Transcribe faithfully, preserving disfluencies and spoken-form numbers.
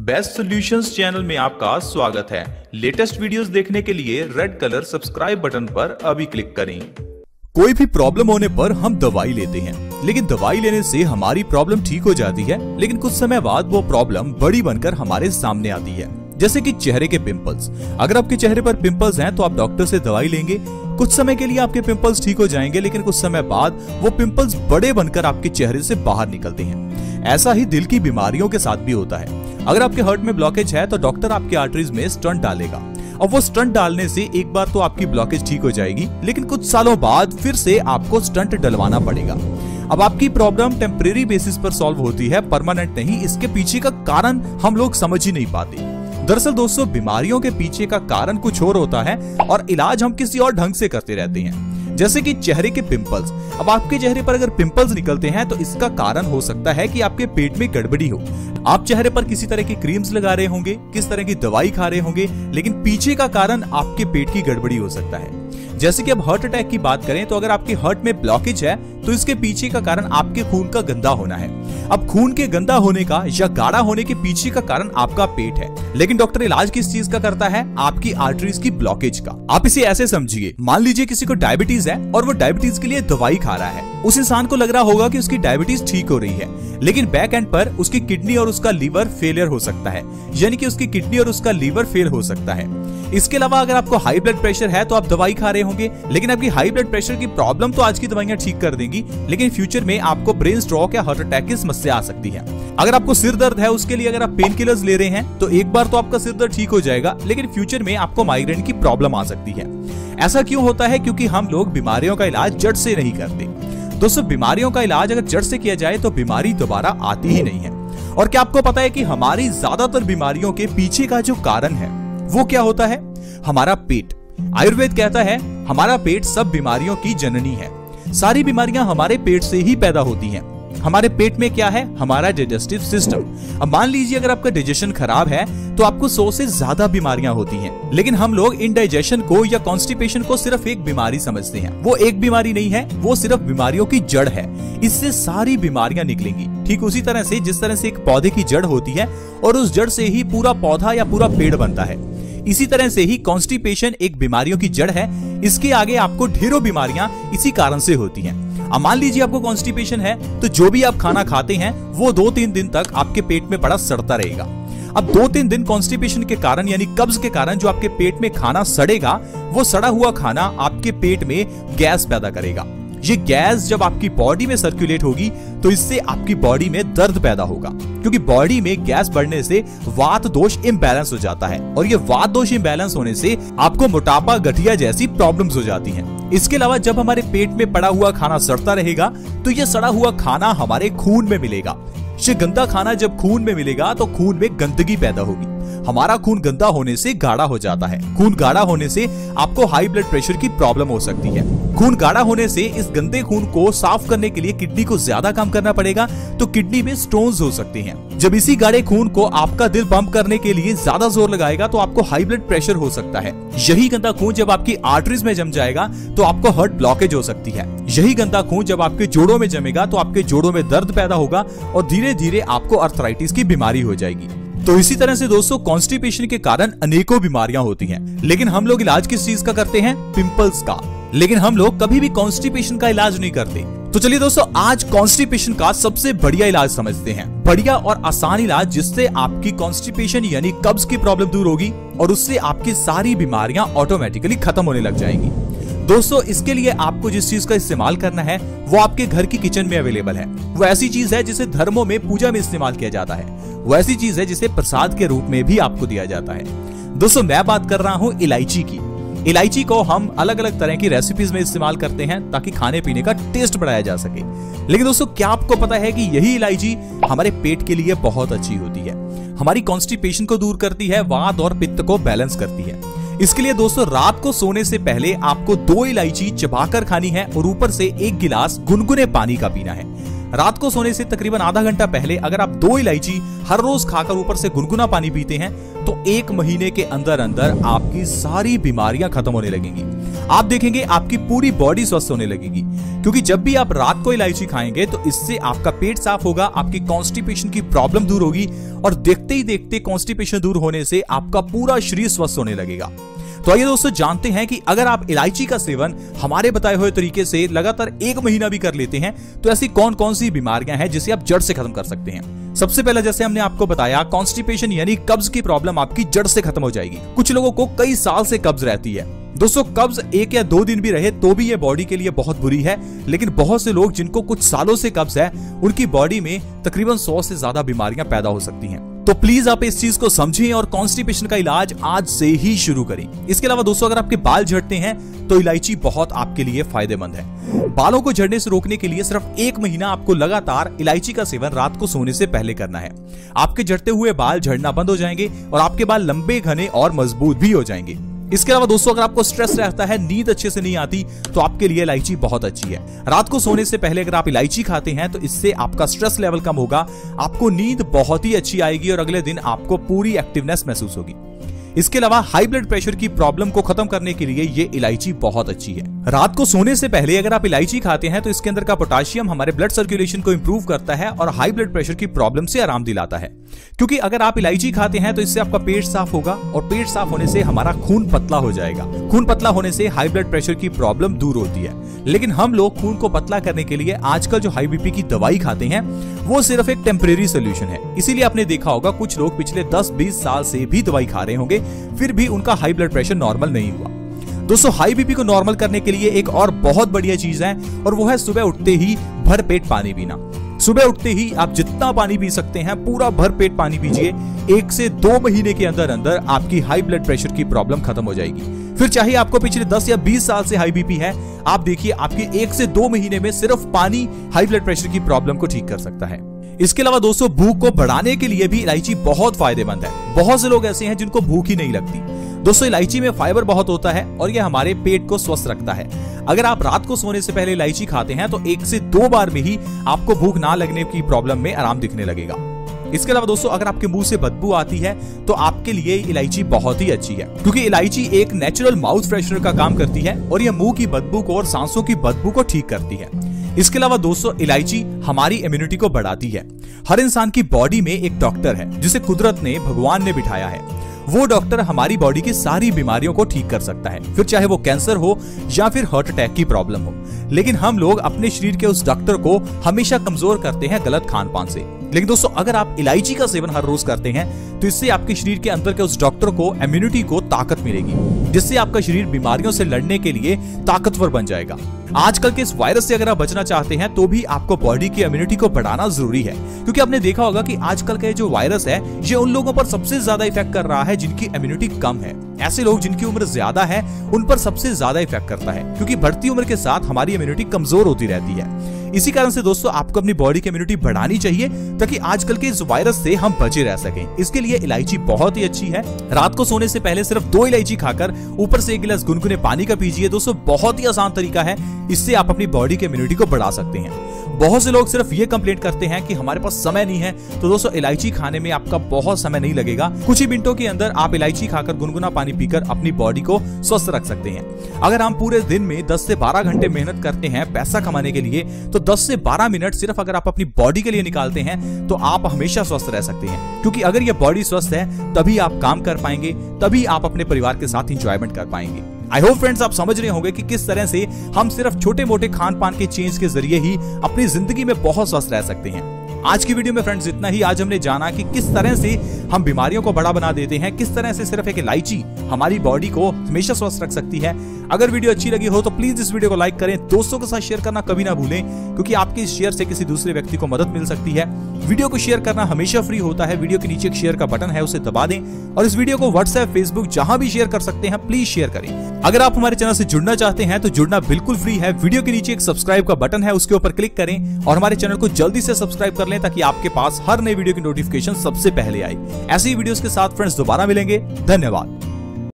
Best solutions channel में आपका स्वागत है। लेटेस्ट वीडियोस देखने के लिए रेड कलर सब्सक्राइब बटन पर अभी क्लिक करें। कोई भी प्रॉब्लम होने पर हम दवाई लेते हैं, लेकिन दवाई लेने से हमारी प्रॉब्लम ठीक हो जाती है, लेकिन कुछ समय बाद वो प्रॉब्लम बड़ी बनकर हमारे सामने आती है। जैसे कि चेहरे के पिंपल्स। अगर आपके चेहरे पर पिंपल्स हैं तो आप डॉक्टर से दवाई लेंगे, कुछ समय के लिए आपके पिंपल्स ठीक हो जाएंगे, लेकिन कुछ समय बाद वो पिंपल्स बड़े बनकर आपके चेहरे से बाहर निकलते हैं। ऐसा ही दिल की बीमारियों के साथ भी होता है। अगर आपके हार्ट में ब्लॉकेज है तो डॉक्टर आपके आर्टरीज में स्टंट डालेगा, और वो स्टंट डालने से एक बार तो आपकी ब्लॉकेज ठीक हो जाएगी, लेकिन कुछ सालों बाद फिर से आपको स्टंट डलवाना पड़ेगा। अब आपकी प्रॉब्लम टेम्परेरी बेसिस पर सॉल्व होती है, परमानेंट नहीं। इसके पीछे का कारण हम लोग समझ ही नहीं पाते। दरअसल दोस्तों, बीमारियों के पीछे का कारण कुछ और होता है और इलाज हम किसी और ढंग से करते रहते हैं। जैसे कि चेहरे के पिंपल्स। अब आपके चेहरे पर अगर पिंपल्स निकलते हैं तो इसका कारण हो सकता है कि आपके पेट में गड़बड़ी हो। आप चेहरे पर किसी तरह की क्रीम्स लगा रहे होंगे, किस तरह की दवाई खा रहे होंगे, लेकिन पीछे का कारण आपके पेट की गड़बड़ी हो सकता है। जैसे कि अब हार्ट अटैक की बात करें तो अगर आपके हार्ट में ब्लॉकेज है तो इसके पीछे का कारण आपके खून का गंदा होना है। अब खून के गंदा होने का या गाढ़ा होने के पीछे का कारण आपका पेट है, लेकिन डॉक्टर इलाज किस चीज का करता है? आपकी आर्टरीज की ब्लॉकेज का। आप इसे ऐसे समझिए, मान लीजिए किसी को डायबिटीज है और वो डायबिटीज के लिए दवाई खा रहा है। उस इंसान को लग रहा होगा कि उसकी डायबिटीज ठीक हो रही है, लेकिन बैक एंड पर उसकी किडनी और उसका लीवर फेलियर हो सकता है, यानी कि उसकी किडनी और उसका लीवर फेल हो सकता है। इसके अलावा अगर आपको हाई ब्लड प्रेशर है तो आप दवाई खा रहे होंगे, लेकिन आपकी हाई ब्लड प्रेशर की प्रॉब्लम तो आज की दवाइयां ठीक कर देंगी, लेकिन फ्यूचर में आपको ब्रेन स्ट्रोक या हार्ट अटैक की समस्या आ सकती है। अगर आपको सिर दर्द है, उसके लिए अगर आप पेन किलर्स ले रहे हैं तो एक बार तो आपका सिर दर्द ठीक हो जाएगा, लेकिन फ्यूचर में आपको माइग्रेन की प्रॉब्लम आ सकती है। ऐसा क्यों होता है? क्योंकि हम लोग बीमारियों का इलाज जड़ से नहीं करते। दोस्तों, बीमारियों का इलाज अगर जड़ से किया जाए तो बीमारी दोबारा आती ही नहीं है। और क्या आपको पता है कि हमारी ज्यादातर बीमारियों के पीछे का जो कारण है वो क्या होता है? हमारा पेट। आयुर्वेद कहता है हमारा पेट सब बीमारियों की जननी है। सारी बीमारियां हमारे पेट से ही पैदा होती हैं। हमारे पेट में क्या है? हमारा डाइजेस्टिव सिस्टम। अब मान लीजिए अगर आपका डाइजेशन खराब है तो आपको सौ से ज्यादा बीमारियां होती हैं, लेकिन हम लोग इंडाइजेशन को या कॉन्स्टिपेशन को सिर्फ एक बीमारी समझते हैं। वो एक बीमारी नहीं है, वो सिर्फ बीमारियों की जड़ है। इससे सारी बीमारियां निकलेंगी। ठीक उसी तरह से जिस तरह से एक पौधे की जड़ होती है और उस जड़ से ही पूरा पौधा या पूरा पेड़ बनता है, इसी तरह से ही कॉन्स्टिपेशन एक बीमारियों की जड़ है। इसके आगे आपको ढेरों बीमारियां इसी कारण से होती हैं। अब मान लीजिए आपको कॉन्स्टिपेशन है तो जो भी आप खाना खाते हैं वो दो तीन दिन तक आपके पेट में पड़ा सड़ता रहेगा। अब दो तीन दिन कॉन्स्टिपेशन के कारण यानी कब्ज के कारण जो आपके पेट में खाना सड़ेगा, वो सड़ा हुआ खाना आपके पेट में गैस पैदा करेगा। ये गैस जब आपकी बॉडी में सर्कुलेट होगी तो इससे आपकी बॉडी में दर्द पैदा होगा, क्योंकि बॉडी में गैस बढ़ने से वात दोष इम्बैलेंस हो जाता है, और ये वात दोष इम्बैलेंस होने से आपको मोटापा, गठिया जैसी प्रॉब्लम्स हो जाती हैं। इसके अलावा जब हमारे पेट में पड़ा हुआ खाना सड़ता रहेगा तो ये सड़ा हुआ खाना हमारे खून में मिलेगा। ये गंदा खाना जब खून में मिलेगा तो खून में गंदगी पैदा होगी। हमारा खून गंदा होने से गाढ़ा हो जाता है। खून गाढ़ा होने से आपको हाई ब्लड प्रेशर की प्रॉब्लम हो सकती है। खून गाढ़ा होने से इस गंदे खून को साफ करने के लिए किडनी को ज्यादा काम करना पड़ेगा, तो किडनी में स्टोन्स हो सकते हैं। जब इसी गाढ़े खून को आपका दिल पंप करने के लिए ज्यादा जोर लगाएगा तो आपको हाई ब्लड प्रेशर हो सकता है। यही गंदा खून जब आपकी आर्टरीज में जम जाएगा तो आपको हार्ट ब्लॉकेज हो सकती है। यही गंदा खून जब आपके जोड़ों में जमेगा तो आपके जोड़ों में दर्द पैदा होगा और धीरे धीरे आपको अर्थराइटिस की बीमारी हो जाएगी। तो इसी तरह से दोस्तों, कॉन्स्टिपेशन के कारण अनेकों बीमारियां होती हैं, लेकिन हम लोग इलाज किस चीज का करते हैं? पिंपल्स का। लेकिन हम लोग कभी भी कॉन्स्टिपेशन का इलाज नहीं करते। तो चलिए दोस्तों, आज कॉन्स्टिपेशन का सबसे बढ़िया इलाज समझते हैं। बढ़िया और आसान इलाज जिससे आपकी कॉन्स्टिपेशन यानी कब्ज की प्रॉब्लम दूर होगी और उससे आपकी सारी बीमारियां ऑटोमेटिकली खत्म होने लग जाएंगी। दोस्तों, इसके लिए आपको जिस चीज का इस्तेमाल करना है वो आपके घर की किचन में अवेलेबल है। वो ऐसी चीज है जिसे धर्मों में पूजा में इस्तेमाल किया जाता है। वो ऐसी चीज है जिसे प्रसाद के रूप में भी आपको दिया जाता है। दोस्तों, मैं बात कर रहा हूँ इलायची की। इलायची को हम अलग अलग तरह की रेसिपीज में इस्तेमाल करते हैं ताकि खाने पीने का टेस्ट बढ़ाया जा सके। लेकिन दोस्तों, क्या आपको पता है कि यही इलायची हमारे पेट के लिए बहुत अच्छी होती है? हमारी कॉन्स्टिपेशन को दूर करती है, वात और पित्त को बैलेंस करती है। इसके लिए दोस्तों, रात को सोने से पहले आपको दो इलायची चबाकर खानी है और ऊपर से एक गिलास गुनगुने पानी का पीना है। रात को सोने से तकरीबन आधा घंटा पहले अगर आप दो इलायची हर रोज खाकर ऊपर से गुनगुना पानी पीते हैं तो एक महीने के अंदर अंदर आपकी सारी बीमारियां खत्म होने लगेंगी। आप देखेंगे आपकी पूरी बॉडी स्वस्थ होने लगेगी, क्योंकि जब भी आप रात को इलायची खाएंगे तो इससे आपका पेट साफ होगा, आपकी कॉन्स्टिपेशन की प्रॉब्लम दूर होगी और देखते ही देखते कॉन्स्टिपेशन दूर होने से आपका पूरा शरीर स्वस्थ होने लगेगा। तो आइए दोस्तों जानते हैं कि अगर आप इलायची का सेवन हमारे बताए हुए तरीके से लगातार एक महीना भी कर लेते हैं तो ऐसी कौन कौन सी बीमारियां हैं जिसे आप जड़ से खत्म कर सकते हैं। सबसे पहले जैसे हमने आपको बताया, कॉन्स्टिपेशन यानी कब्ज की प्रॉब्लम आपकी जड़ से खत्म हो जाएगी। कुछ लोगों को कई साल से कब्ज रहती है। दोस्तों कब्ज एक या दो दिन भी रहे तो भी ये बॉडी के लिए बहुत बुरी है, लेकिन बहुत से लोग जिनको कुछ सालों से कब्ज है उनकी बॉडी में तकरीबन सौ से ज्यादा बीमारियां पैदा हो सकती हैं। तो प्लीज आप इस चीज को समझें और कॉन्स्टिपेशन का इलाज आज से ही शुरू करें। इसके अलावा दोस्तों अगर आपके बाल झड़ते हैं तो इलायची बहुत आपके लिए फायदेमंद है। बालों को झड़ने से रोकने के लिए सिर्फ एक महीना आपको लगातार इलायची का सेवन रात को सोने से पहले करना है। आपके झड़ते हुए बाल झड़ना बंद हो जाएंगे और आपके बाल लंबे, घने और मजबूत भी हो जाएंगे। इसके अलावा दोस्तों अगर आपको स्ट्रेस रहता है, नींद अच्छे से नहीं आती, तो आपके लिए इलायची बहुत अच्छी है। रात को सोने से पहले अगर आप इलायची खाते हैं तो इससे आपका स्ट्रेस लेवल कम होगा, आपको नींद बहुत ही अच्छी आएगी और अगले दिन आपको पूरी एक्टिवनेस महसूस होगी। इसके अलावा हाई ब्लड प्रेशर की प्रॉब्लम को खत्म करने के लिए ये इलायची बहुत अच्छी है। रात को सोने से पहले अगर आप इलायची खाते हैं तो इसके अंदर का पोटाशियम हमारे ब्लड सर्कुलेशन को इंप्रूव करता है और हाई ब्लड प्रेशर की प्रॉब्लम से आराम दिलाता है। क्योंकि अगर आप इलायची खाते हैं तो इससे आपका पेट साफ होगा और पेट साफ होने से हमारा खून पतला हो जाएगा। खून पतला होने से हाई ब्लड प्रेशर की प्रॉब्लम दूर होती है। लेकिन हम लोग खून को पतला करने के लिए आजकल जो हाई बीपी की दवाई खाते हैं वो सिर्फ एक टेम्परेरी सोल्यूशन है। इसीलिए आपने देखा होगा कुछ लोग पिछले दस बीस साल से भी दवाई खा रहे होंगे, फिर भी उनका हाई ब्लड प्रेशर नॉर्मल नहीं हुआ। दोस्तों हाई बीपी को नॉर्मल करने के लिए एक और बहुत बढ़िया चीज है और वो है सुबह उठते ही भर पेट पानी पीना। सुबह उठते ही आप जितना पानी पी सकते हैं पूरा भर पेट पानी पीजिए। एक से दो महीने के अंदर अंदर आपकी हाई ब्लड प्रेशर की प्रॉब्लम खत्म हो जाएगी। फिर चाहे आपको पिछले दस या बीस साल से हाई बीपी है, आप देखिए आपकी एक से दो महीने में सिर्फ पानी हाई ब्लड प्रेशर की प्रॉब्लम को ठीक कर सकता है। इसके अलावा दोस्तों भूख को बढ़ाने के लिए भी इलायची बहुत फायदेमंद है। बहुत से लोग ऐसे हैं जिनको भूख ही नहीं लगती। दोस्तों इलायची में फाइबर बहुत होता है और यह हमारे पेट को स्वस्थ रखता है। अगर आप रात को सोने से पहले इलायची खाते हैं तो एक से दो बार में ही आपको भूख ना लगने की प्रॉब्लम में आराम दिखने लगेगा। इसके अलावा दोस्तों अगर आपके मुंह से बदबू आती है तो आपके लिए इलायची बहुत ही अच्छी है, क्योंकि इलायची एक नेचुरल माउथ फ्रेशनर का काम करती है और यह मुंह की बदबू को और सांसों की बदबू को ठीक करती है। इसके अलावा दोस्तों इलायची हमारी इम्यूनिटी को बढ़ाती है। हर इंसान की बॉडी में एक डॉक्टर है जिसे कुदरत ने, भगवान ने बिठाया है। वो डॉक्टर हमारी बॉडी की सारी बीमारियों को ठीक कर सकता है, फिर चाहे वो कैंसर हो या फिर हार्ट अटैक की प्रॉब्लम हो। लेकिन हम लोग अपने शरीर के उस डॉक्टर को हमेशा कमजोर करते हैं गलत खान पान से। लेकिन दोस्तों अगर आप इलायची का सेवन हर रोज करते हैं तो इससे आपके शरीर के अंदर के उस डॉक्टर को इम्यूनिटी को ताकत मिलेगी, जिससे आपका शरीर बीमारियों से लड़ने के लिए ताकतवर बन जाएगा। आजकल के इस वायरस से अगर आप बचना चाहते हैं तो भी आपको बॉडी की इम्यूनिटी को बढ़ाना जरूरी है, क्योंकि आपने देखा होगा कि आजकल का जो वायरस है ये उन लोगों पर सबसे ज्यादा इफेक्ट कर रहा है जिनकी इम्यूनिटी कम है। ऐसे लोग जिनकी उम्र ज्यादा है उन पर सबसे ज्यादा इफेक्ट करता है, क्योंकि बढ़ती उम्र के साथ हमारी इम्यूनिटी कमजोर होती रहती है। इसी कारण से दोस्तों आपको अपनी बॉडी की इम्यूनिटी बढ़ानी चाहिए ताकि आजकल के इस वायरस से हम बचे रह सकें। इसके लिए इलायची बहुत ही अच्छी है। रात को सोने से पहले सिर्फ दो इलायची खाकर ऊपर से एक गिलास गुनगुने पानी का पीजिए। दोस्तों बहुत ही आसान तरीका है, इससे आप अपनी बॉडी की इम्यूनिटी को बढ़ा सकते हैं। बहुत से लोग सिर्फ ये कंप्लेंट करते हैं कि हमारे पास समय नहीं है, तो दोस्तों इलायची खाने में आपका बहुत समय नहीं लगेगा। कुछ ही मिनटों के अंदर आप इलायची खाकर गुनगुना पानी पीकर अपनी बॉडी को स्वस्थ रख सकते हैं। अगर हम पूरे दिन में दस से बारह घंटे मेहनत करते हैं पैसा कमाने के लिए, तो दस से बारह मिनट सिर्फ अगर आप अपनी बॉडी के लिए निकालते हैं तो आप हमेशा स्वस्थ रह सकते हैं। क्योंकि अगर ये बॉडी स्वस्थ है तभी आप काम कर पाएंगे, तभी आप अपने परिवार के साथ एंजॉयमेंट कर पाएंगे। आई होप फ्रेंड्स आप समझ रहे होंगे कि किस तरह से हम सिर्फ छोटे मोटे खान पान के चेंज के जरिए ही अपनी जिंदगी में बहुत स्वस्थ रह सकते हैं। आज की वीडियो में फ्रेंड्स इतना ही। आज हमने जाना कि किस तरह से हम बीमारियों को बड़ा बना देते हैं, किस तरह से सिर्फ एक इलायची हमारी बॉडी को हमेशा स्वस्थ रख सकती है। अगर वीडियो अच्छी लगी हो तो प्लीज इस वीडियो को लाइक करें, दोस्तों के साथ शेयर करना कभी ना भूलें, क्योंकि आपके इस शेयर से किसी दूसरे व्यक्ति को मदद मिल सकती है। वीडियो को शेयर करना हमेशा फ्री होता है। वीडियो के नीचे एक शेयर का बटन है, उसे दबा दें और इस वीडियो को व्हाट्सएप, फेसबुक जहां भी शेयर कर सकते हैं प्लीज शेयर करें। अगर आप हमारे चैनल से जुड़ना चाहते हैं तो जुड़ना बिल्कुल फ्री है। वीडियो के नीचे एक सब्सक्राइब का बटन है, उसके ऊपर क्लिक करें और हमारे चैनल को जल्दी से सब्सक्राइब कर लें ताकि आपके पास हर नई वीडियो की नोटिफिकेशन सबसे पहले आए। ऐसी वीडियोस के साथ फ्रेंड्स दोबारा मिलेंगे। धन्यवाद।